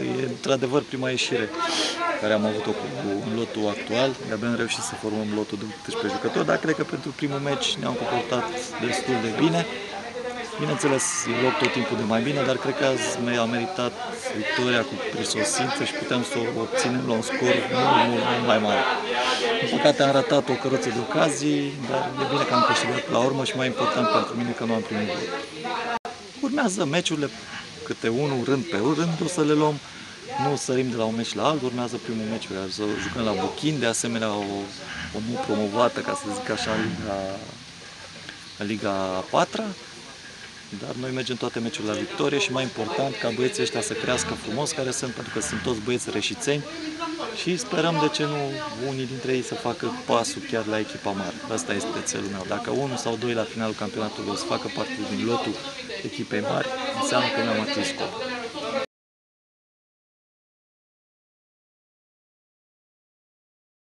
e într-adevăr prima ieșire care am avut-o în lotul actual. De-abia am reușit să formăm lotul de 18 jucători, dar cred că pentru primul meci ne-am comportat destul de bine. Bineînțeles, e loc tot timpul de mai bine, dar cred că azi a meritat victoria cu prisosință și puteam să o obținem la un scor mult mai mare. În păcate am ratat o căruță de ocazii, dar e bine că am câștigat la urmă și mai important pentru mine că nu am primit gol. Urmează meciurile câte unul, rând pe rând, o să le luăm. Nu sărim de la un meci la altul, urmează primul meci, să jucăm la Buchin, de asemenea o nou promovată, ca să zic așa, Liga a 4-a. Dar noi mergem toate meciurile la victorie și mai important ca băieții ăștia să crească frumos care sunt, pentru că sunt toți băieți reșițeni și sperăm de ce nu unii dintre ei să facă pasul chiar la echipa mare. Asta este țelul meu. Dacă unul sau doi la finalul campionatului o să facă parte din lotul echipei mari, înseamnă că ne-am atins scopul.